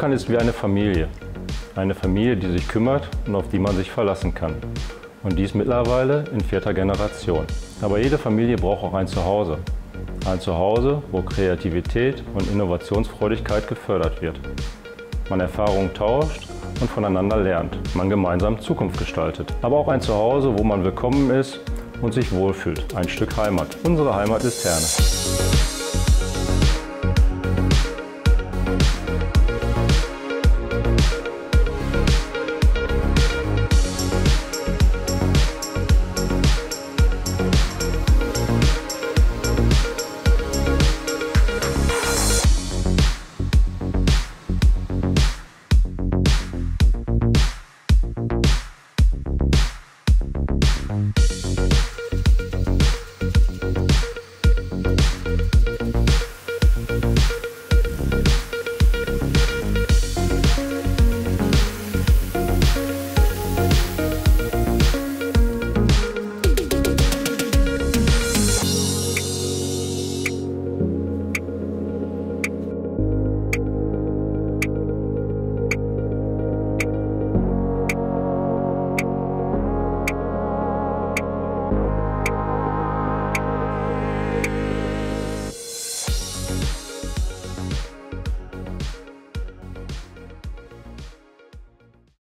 Eltern ist wie eine Familie. Eine Familie, die sich kümmert und auf die man sich verlassen kann. Und dies mittlerweile in 4. Generation. Aber jede Familie braucht auch ein Zuhause. Ein Zuhause, wo Kreativität und Innovationsfreudigkeit gefördert wird. Man Erfahrungen tauscht und voneinander lernt. Man gemeinsam Zukunft gestaltet. Aber auch ein Zuhause, wo man willkommen ist und sich wohlfühlt. Ein Stück Heimat. Unsere Heimat ist Herne.